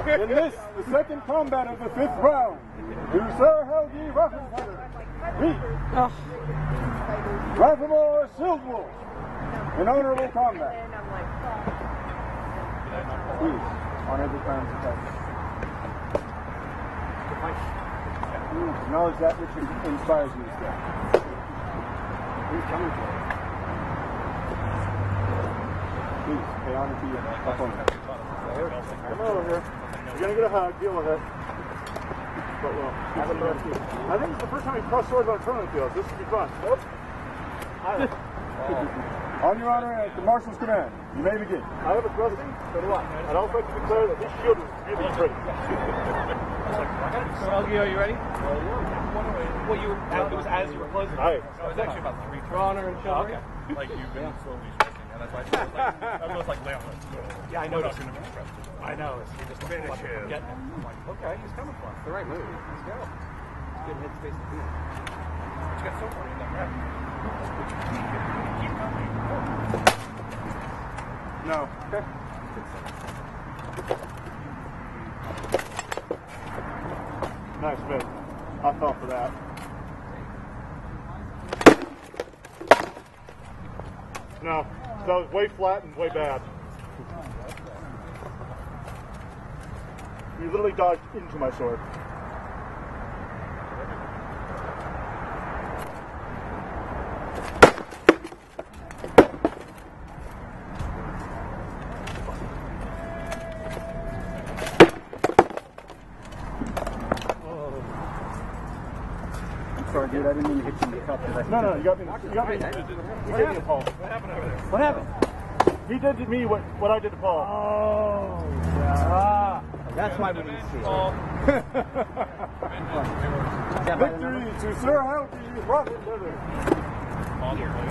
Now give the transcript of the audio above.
In this, the second combat of the 5th round, to Sir Helgi Raffenfeather beat Rathmore Silvewolf in honorable combat. Please, on every time's attack. Acknowledge that which inspires you today. Who's coming for it? Please, pay honor to your opponent. Come over here. You're going to get a hug. Deal with it. But well, I think it's the first time we crossed swords on a tournament field. This should be fun. Nope. On your honor and at the marshal's command, you may begin. I have a thrusting, so do I. I'd also like to declare that this shield is really pretty. Helgi, are you ready? Well, it was as you were closing. Right. It was actually about 3 for honor and chivalry. Okay. Like you've been slowly stressing, and that's why I was like, Leon, let's go. Yeah, I know. Not going to be stressed. I know. It's just Finish him. getting it. I'm like, okay, he's coming for us. The right move. Let's go. Let's get headspace to do it. But you got so funny in that rep. Keep going. No. Okay. Nice miss. I fell for that. No, that was way flat and way bad. You literally dodged into my sword. Sorry, dude, I didn't mean to hit you in the cup. No, you got me. You got me. You gave me to Paul. What happened over there? What happened? He did to me what I did to Paul. Oh, yeah. That's why we didn't see it. Victory to Sir Helgi Raffenfeather.